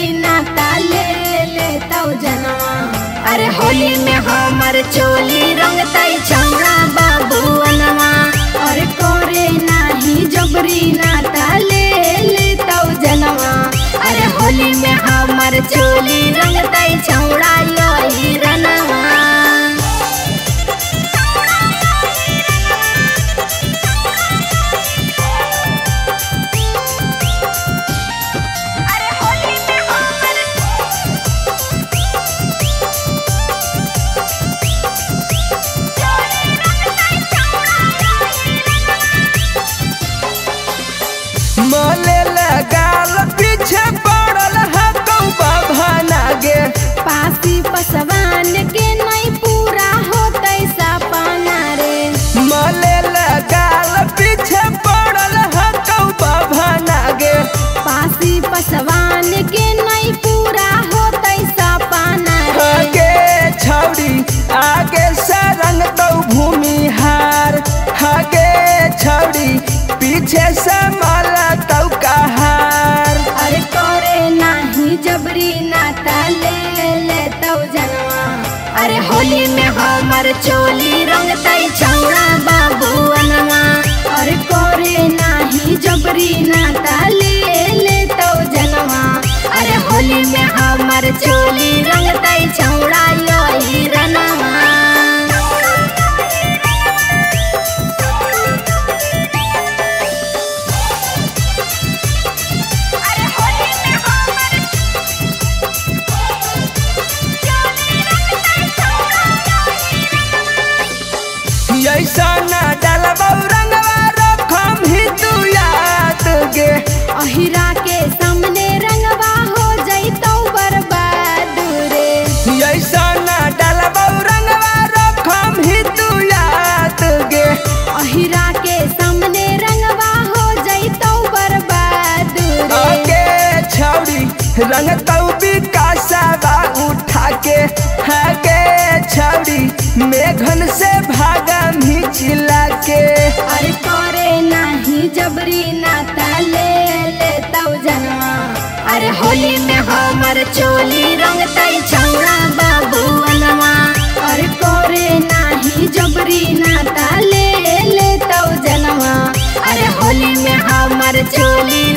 जबरी नाता ले लेता जनवा। अरे होली में हमर चोली रंगतई छौड़ा बाबुअनवा। अरे करे नाही जबरी नाता ले लेता जनवा। अरे होली में हमर चोली रंगतई छौड़ा यही रनवा। मले लगाल पीछे पड़ल है भानागे। पासी पसवान के नहीं पूरा होते सपना रे। मले लगाल पीछे पड़ल है भानागे। पासी पसवान के नहीं पूरा होते सपना रे। आगे छौड़ी आगे सरंग तो भूमिहार। आगे छौड़ी पीछे से माला तो कहार। अरे करे नाही जबरी नाता ले लेता जनवा। अरे होली में हमर चोली रंगतई छौड़ा बाबुअनवा। अरे करे नाही जबरी नाता ले लेता जनवा। अरे होली में हमर चोली रंगतई छौड़ा यही रनवा। ऐसा ना डालबौ रंगवा रखम ही तू याद गे। अहिरा के सामने रंगवा हो जैतौ बर्बाद रे। ऐसा ना डालबौ रंगवा रखम ही तू याद गे। अहिरा के सामने रंगवा हो जैतौ बर्बाद रे। आगे छौड़ी रंगतौ विकासवा उठा के। आगे छौड़ी मेघन से भागा मिचिला के। अरे करे नाही जबरी नाता ले लेता जनवा। अरे होली में हमर चोली रंगतई छौड़ा बाबुअनवा। अरे करे नाही जबरी नाता ले लेता जनवा। अरे होली में हमर चोली